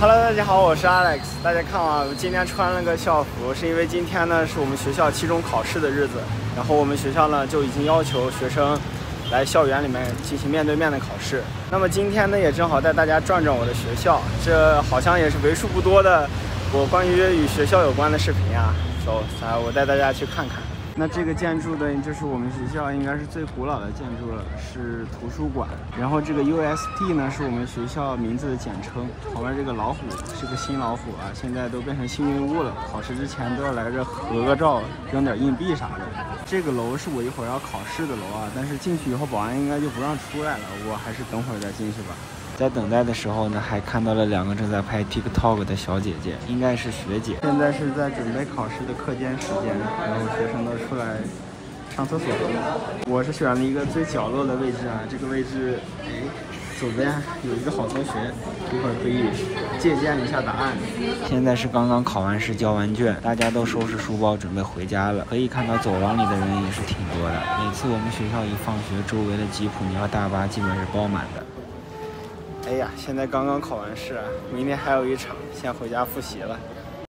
Hello， 大家好，我是 Alex。大家看啊，我今天穿了个校服，是因为今天呢是我们学校期中考试的日子，然后我们学校呢就已经要求学生来校园里面进行面对面的考试。那么今天呢也正好带大家转转我的学校，这好像也是为数不多的我关于与学校有关的视频啊。我带大家去看看。那这个建筑的就是我们学校应该是最古老的建筑了，是图书馆。然后这个 UST 呢是我们学校名字的简称。旁边这个老虎是个新老虎啊，现在都变成幸运物了，考试之前都要来这合个照，扔点硬币啥的。这个楼是我一会儿要考试的楼啊，但是进去以后保安应该就不让出来了，我还是等会儿再进去吧。在等待的时候呢，还看到了2个正在拍 TikTok 的小姐姐，应该是学姐。现在是在准备考试的课间时间，然后学生都出来上厕所了。我是选了一个最角落的位置啊，这个位置，左边有一个好同学，一会儿可以借鉴一下答案。现在是刚刚考完试交完卷，大家都收拾书包准备回家了。可以看到走廊里的人也是挺多的，每次我们学校一放学，周围的吉普尼奥大巴基本是爆满的。哎呀，现在刚刚考完试啊，明天还有一场，先回家复习了。